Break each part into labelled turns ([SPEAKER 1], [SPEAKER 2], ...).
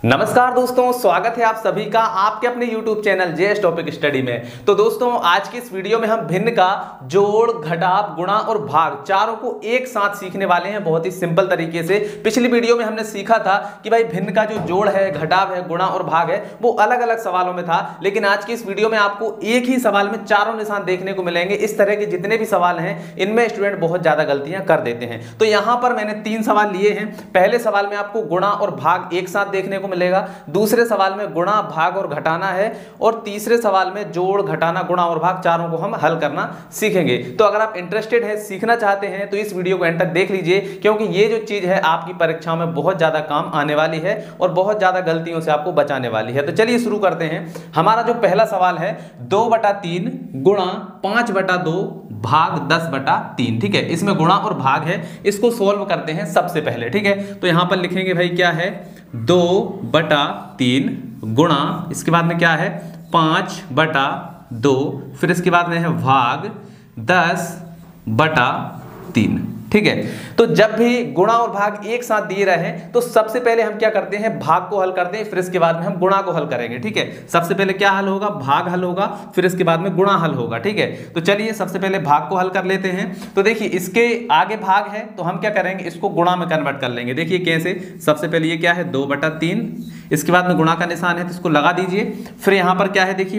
[SPEAKER 1] नमस्कार दोस्तों, स्वागत है आप सभी का आपके अपने YouTube channel JS topic study में। तो दोस्तों, आज की इस वीडियो में हम भिन्न का जोड़, घटाव, गुणा और भाग चारों को एक साथ सीखने वाले हैं बहुत ही सिंपल तरीके से। पिछली वीडियो में हमने सीखा था कि भाई भिन्न का जो जोड़ है, घटाव है, गुणा और भाग है वो अलग अलग सवालों में था, लेकिन आज की इस वीडियो में आपको एक ही सवाल में चारों निशान देखने को मिलेंगे। इस तरह के जितने भी सवाल हैं इनमें स्टूडेंट बहुत ज्यादा गलतियां कर देते हैं। तो यहां पर मैंने 3 सवाल लिए हैं। पहले सवाल में आपको गुणा और भाग एक साथ देखने को मिलेगा, दूसरे सवाल में गुणा, भाग और घटाना है, और तीसरे सवाल में जोड़, घटाना, गुणा और भाग चारों को हम हल करना सीखेंगे। तो अगर आप इंटरेस्टेड हैं, सीखना चाहते हैं, तो इस वीडियो को एंड तक देख लीजिए, क्योंकि ये जो चीज है आपकी परीक्षा में बहुत ज्यादा काम आने वाली है और बहुत ज्यादा गलतियों से आपको बचाने वाली है। तो चलिए शुरू करते हैं। हमारा जो पहला सवाल है 2/3 गुणा 5/2 भाग 10/3। ठीक है, इसमें गुणा और भाग है, इसको सोल्व करते हैं सबसे पहले। ठीक है, तो यहां पर लिखेंगे भाई क्या है 2/3 गुणा, इसके बाद में क्या है 5/2, फिर इसके बाद में है भाग 10/3। ठीक है, तो जब भी गुणा और भाग एक साथ दिए रहे तो सबसे पहले हम क्या करते हैं, भाग को हल करते हैं, फिर इसके बाद में हम गुणा को हल करेंगे। ठीक है, सबसे पहले क्या हल होगा, भाग हल होगा, फिर इसके बाद में गुणा हल होगा। ठीक है, तो चलिए सबसे पहले भाग को हल कर लेते हैं। तो देखिए इसके आगे भाग है तो हम क्या करेंगे, इसको गुणा में कन्वर्ट कर लेंगे। देखिए कैसे, सबसे पहले ये क्या है 2/3, इसके बाद में गुणा का निशान है तो इसको लगा दीजिए, फिर यहां पर क्या है देखिए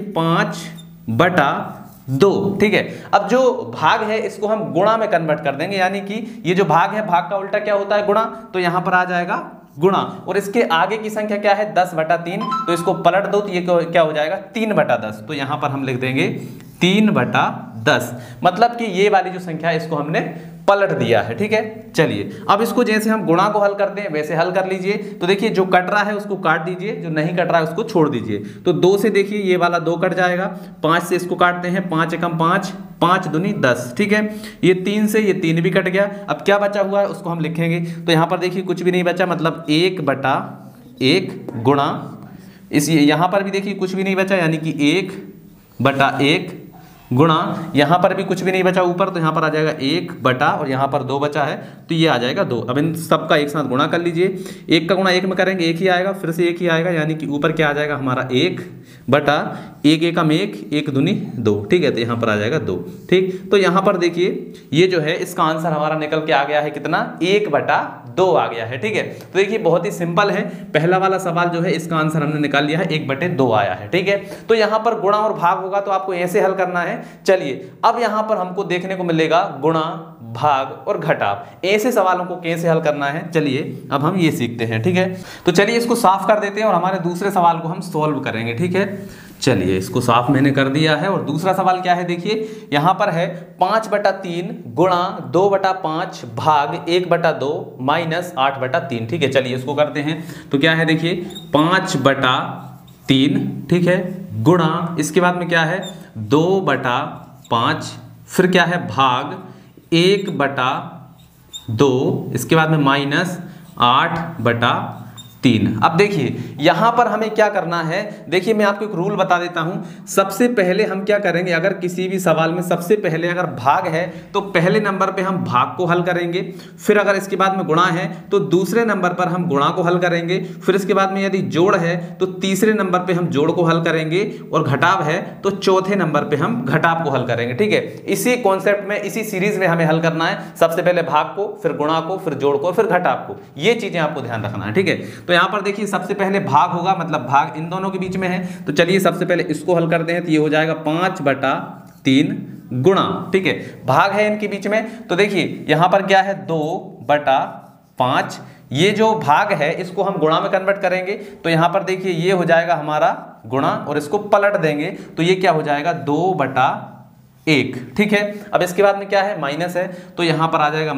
[SPEAKER 1] 5/2। ठीक है, अब जो भाग है इसको हम गुणा में कन्वर्ट कर देंगे, यानी कि ये जो भाग है, भाग का उल्टा क्या होता है, गुणा, तो यहां पर आ जाएगा गुणा, और इसके आगे की संख्या क्या है 10/3, तो इसको पलट दो तो ये क्या हो जाएगा 3/10, तो यहां पर हम लिख देंगे 3/10, मतलब कि ये वाली जो संख्या है इसको हमने पलट दिया है। ठीक है, चलिए अब इसको जैसे हम गुणा को हल करते हैं वैसे हल कर लीजिए। तो देखिए जो कट रहा है उसको काट दीजिए, जो नहीं कट रहा है उसको छोड़ दीजिए। तो 2 से देखिए ये वाला 2 कट जाएगा, 5 से इसको काटते हैं, 5 एकम 5, 5 दूनी 10। ठीक है, ये 3 से ये 3 भी कट गया। अब क्या बचा हुआ है उसको हम लिखेंगे, तो यहाँ पर देखिए कुछ भी नहीं बचा, मतलब 1/1 गुणा, इस यहाँ पर भी देखिए कुछ भी नहीं बचा, यानी कि 1/1 गुणा, यहां पर भी कुछ भी नहीं बचा ऊपर, तो यहां पर आ जाएगा 1 और यहां पर 2 बचा है तो ये आ जाएगा 2। अब इन सबका एक साथ गुणा कर लीजिए, 1 का गुणा 1 में करेंगे 1 ही आएगा, फिर से 1 ही आएगा, यानी कि ऊपर क्या आ जाएगा हमारा 1/1 एकम 1, 1 दूनी 2। ठीक है, तो यहां पर आ जाएगा 2। ठीक, तो यहां पर देखिए ये जो है इसका आंसर हमारा निकल के आ गया है कितना, 1/2 आ गया है। ठीक है, तो देखिए बहुत ही सिंपल है, पहला वाला सवाल जो है इसका आंसर हमने निकाल लिया है, 1/2 आया है। ठीक है, तो यहां पर गुणा और भाग होगा तो आपको ऐसे हल करना है। चलिए अब यहां पर हमको देखने को मिलेगा गुणा, भाग और घटाव, ऐसे सवालों को कैसे हल करना है, चलिए अब हम ये सीखते हैं। ठीक है, तो चलिए इसको साफ कर देते हैं और हमारे दूसरे सवाल को हम सॉल्व करेंगे। ठीक है, चलिए इसको साफ मैंने कर दिया है, और दूसरा सवाल क्या है देखिए, यहां पर है 5/3 गुणा 2/5 भाग 1/2 माइनस 8/3। ठीक है, चलिए इसको करते हैं। तो क्या है देखिए 5/3, ठीक है, गुणा, इसके बाद में क्या है 2/5, फिर क्या है भाग 1/2, इसके बाद में माइनस 8/3। अब देखिए यहां पर हमें क्या करना है, देखिए मैं आपको एक रूल बता देता हूं। सबसे पहले हम क्या करेंगे, अगर किसी भी सवाल में सबसे पहले अगर भाग है तो पहले नंबर पे हम भाग को हल करेंगे, फिर अगर इसके बाद में गुणा है तो दूसरे नंबर पर हम गुणा को हल करेंगे, फिर इसके बाद में यदि जोड़ है तो तीसरे नंबर पे हम जोड़ को हल करेंगे, और घटाव है तो चौथे नंबर पे हम घटाव को हल करेंगे। ठीक है, इसी कॉन्सेप्ट में, इसी सीरीज में हमें हल करना है, सबसे पहले भाग को, फिर गुणा को, फिर जोड़ को, फिर घटाव को, ये चीजें आपको ध्यान रखना है। ठीक है, तो यहां पर देखिए सबसे पहले भाग होगा, मतलब भाग इन दोनों के बीच में है, तो चलिए सबसे पहले इसको हल करते हैं, तो ये हो जाएगा 5/3 गुणा, ठीक है, भाग है इनके बीच में, तो देखिए यहां पर क्या है 2/5, ये जो भाग है इसको हम गुणा में कन्वर्ट करेंगे, तो यहां पर देखिए ये हो जाएगा हमारा गुणा, और इसको पलट देंगे तो ये क्या हो जाएगा 2/1। ठीक है, अब इसके बाद में क्या है माइनस है, तो यहां पर आ जाएगा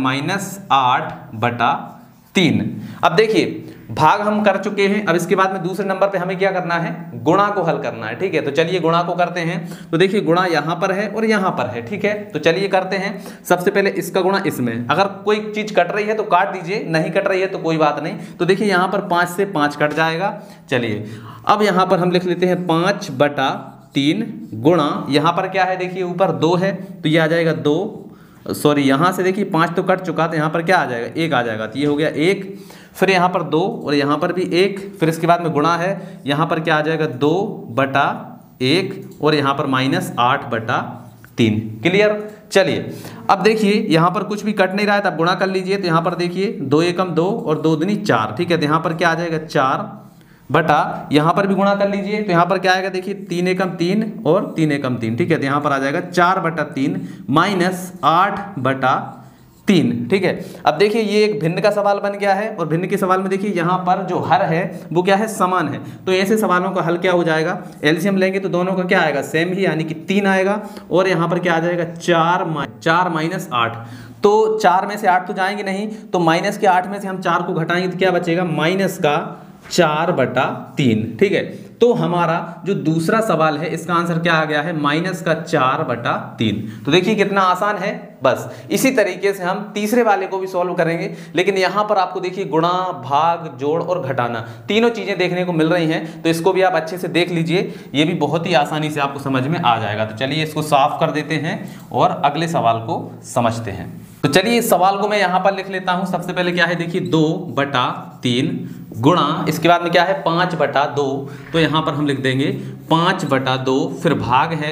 [SPEAKER 1] -8/3। अब देखिए भाग हम कर चुके हैं, अब इसके बाद में दूसरे नंबर पे हमें क्या करना है, गुणा को हल करना है। ठीक है, तो चलिए गुणा को करते हैं। तो देखिए गुणा यहां पर है और यहां पर है। ठीक है, तो चलिए करते हैं। सबसे पहले इसका गुणा इसमें, अगर कोई चीज कट रही है तो काट दीजिए, नहीं कट रही है तो कोई बात नहीं। तो देखिए यहां पर 5 से 5 कट जाएगा। चलिए अब यहां पर हम लिख लेते हैं 5/3 गुणा, यहां पर क्या है देखिए ऊपर 2 है तो ये आ जाएगा 2, सॉरी यहां से देखिए 5 तो कट चुका, तो यहां पर क्या आ जाएगा 1 आ जाएगा, तो ये हो गया 1, फिर यहाँ पर 2 और यहाँ पर भी 1, फिर इसके बाद में गुणा है, यहाँ पर क्या आ जाएगा 2/1 और यहाँ पर -8/3। क्लियर। चलिए अब देखिए यहाँ पर कुछ भी कट नहीं रहा है, तब गुणा कर लीजिए। तो यहाँ पर देखिए 2 एकम 2 और 2 दूनी 4, ठीक है। तो यहाँ पर क्या आ जाएगा 4 यहाँ पर भी गुणा कर लीजिए। तो यहाँ पर क्या आएगा देखिए 3 एकम 3 और 3 एकम 3, ठीक है। तो यहाँ पर आ जाएगा 4/3 -8/3, ठीक है। अब देखिए ये एक भिन्न का सवाल बन गया है और भिन्न के सवाल में देखिए यहाँ पर जो हर है वो क्या है, समान है। तो ऐसे सवालों का हल क्या हो जाएगा, एलसीएम लेंगे तो दोनों का क्या आएगा, सेम ही, यानी कि 3 आएगा। और यहाँ पर क्या आ जाएगा 4 - 8। तो 4 में से 8 तो जाएंगे नहीं, तो माइनस के 8 में से हम 4 को घटाएंगे तो क्या बचेगा, -4/3, ठीक है। तो हमारा जो दूसरा सवाल है इसका आंसर क्या आ गया है, -4/3। तो देखिए कितना आसान है। बस इसी तरीके से हम तीसरे वाले को भी सॉल्व करेंगे, लेकिन यहां पर आपको देखिए गुणा, भाग, जोड़ और घटाना तीनों चीजें देखने को मिल रही हैं। तो इसको भी आप अच्छे से देख लीजिए, ये भी बहुत ही आसानी से आपको समझ में आ जाएगा। तो चलिए इसको साफ कर देते हैं और अगले सवाल को समझते हैं। तो चलिए इस सवाल को मैं यहां पर लिख लेता हूं। सबसे पहले क्या है देखिए 2/3 गुणा, इसके बाद में क्या है 5/2। तो यहां पर हम लिख देंगे 5/2, फिर भाग है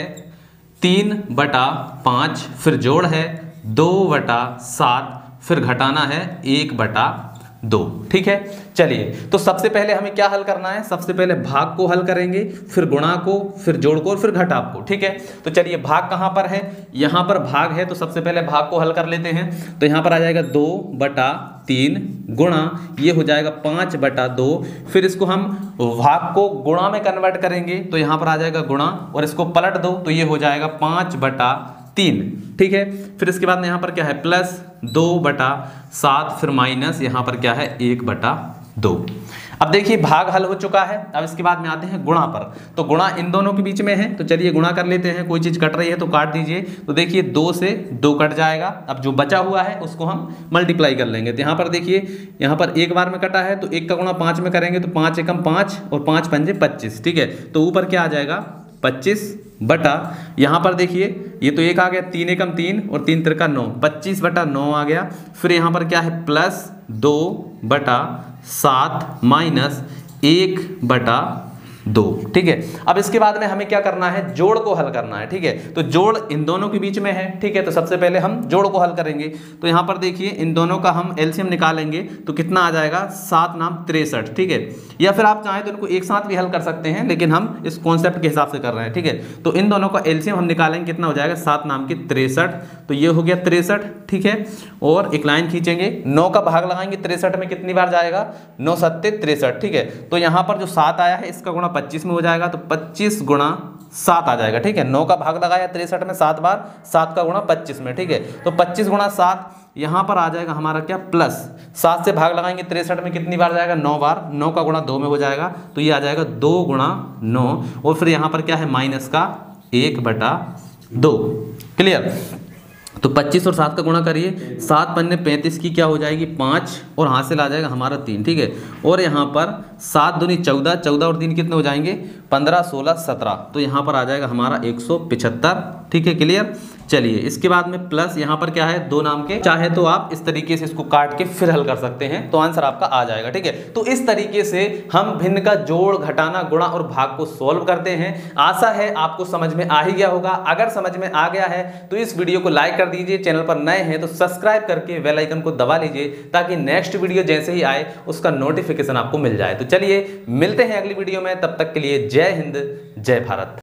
[SPEAKER 1] 3/5, फिर जोड़ है 2/7, फिर घटाना है 1/2, ठीक है। चलिए तो सबसे पहले हमें क्या हल करना है, सबसे पहले भाग को हल करेंगे, फिर गुणा को, फिर जोड़ को और फिर घटाव को, ठीक है। तो चलिए भाग कहाँ पर है, यहाँ पर भाग है, तो सबसे पहले भाग को हल कर लेते हैं। तो यहाँ पर आ जाएगा 2/3 गुणा, ये हो जाएगा 5/2, फिर इसको हम भाग को गुणा में कन्वर्ट करेंगे। तो यहाँ पर आ जाएगा गुणा और इसको पलट दो तो ये हो जाएगा 5/3, ठीक है। फिर इसके बाद में यहाँ पर क्या है प्लस 2/7, फिर माइनस यहाँ पर क्या है 1/2। अब देखिए भाग हल हो चुका है। अब इसके बाद में आते हैं गुणा पर। तो गुणा इन दोनों के बीच में है, तो चलिए गुणा कर लेते हैं। कोई चीज कट रही है तो काट दीजिए। तो देखिए 2 से 2 कट जाएगा। अब जो बचा हुआ है उसको हम मल्टीप्लाई कर लेंगे। तो यहाँ पर देखिए, यहाँ पर एक बार में कटा है तो 1 का गुणा 5 में करेंगे तो 5 एकम 5 और 5 पंजे 25, ठीक है। तो ऊपर क्या आ जाएगा 25 बटा, यहाँ पर देखिए ये तो 1 आ गया, 3 एकम 3 और 3 त्रिका 9, 25/9 आ गया। फिर यहाँ पर क्या है प्लस 2/7 माइनस 1/2, ठीक है। अब इसके बाद में हमें क्या करना है, जोड़ को हल करना है, ठीक है। तो जोड़ इन दोनों के बीच में है, ठीक है। तो सबसे पहले हम जोड़ को हल करेंगे। तो यहाँ पर देखिए इन दोनों का हम एलसीएम निकालेंगे तो कितना आ जाएगा 7 नाम 63, ठीक है। या फिर आप चाहें तो इनको एक साथ भी हल कर सकते हैं, लेकिन हम इस कॉन्सेप्ट के हिसाब से कर रहे हैं, ठीक है। तो इन दोनों का एलसीएम हम निकालेंगे, कितना हो जाएगा 7 नाम की 63। तो ये हो गया 63, ठीक है। और एक लाइन खींचेंगे, 9 का भाग लगाएंगे 63 में, कितनी बार जाएगा 9 7 63, ठीक है। तो यहाँ पर जो 7 आया है इसका गुणा 25 में हो जाएगा, तो 25 गुणा 7 आ जाएगा, ठीक है। 9 का भाग लगाया 63 में 7 बार, 7 का गुणा 25 में, ठीक है। तो 25 गुणा 7 यहाँ पर आ जाएगा हमारा क्या प्लस 7 से भाग लगाएंगे 63 में, कितनी बार जाएगा 9 बार, 9 का गुणा 2 में हो जाएगा, तो ये आ जाएगा 2 गुणा 9। और फिर यहाँ पर क्या है माइनस का 1/2, क्लियर। तो 25 और 7 का गुणा करिए, 7 पन्ने 35 की क्या हो जाएगी 5 और हासिल आ जाएगा हमारा 3, ठीक है। और यहाँ पर 7 दूनी 14, 14 और 3 कितने हो जाएंगे 15 16 17, तो यहाँ पर आ जाएगा हमारा 175, ठीक है, क्लियर। चलिए इसके बाद में प्लस यहाँ पर क्या है 2 नाम के, चाहे तो आप इस तरीके से इसको काट के फिर हल कर सकते हैं, तो आंसर आपका आ जाएगा, ठीक है। तो इस तरीके से हम भिन्न का जोड़, घटाना, गुणा और भाग को सॉल्व करते हैं। आशा है आपको समझ में आ ही गया होगा। अगर समझ में आ गया है तो इस वीडियो को लाइक कर दीजिए, चैनल पर नए हैं तो सब्सक्राइब करके बेल आइकन को दबा लीजिए, ताकि नेक्स्ट वीडियो जैसे ही आए उसका नोटिफिकेशन आपको मिल जाए। तो चलिए मिलते हैं अगली वीडियो में, तब तक के लिए जय हिंद, जय भारत।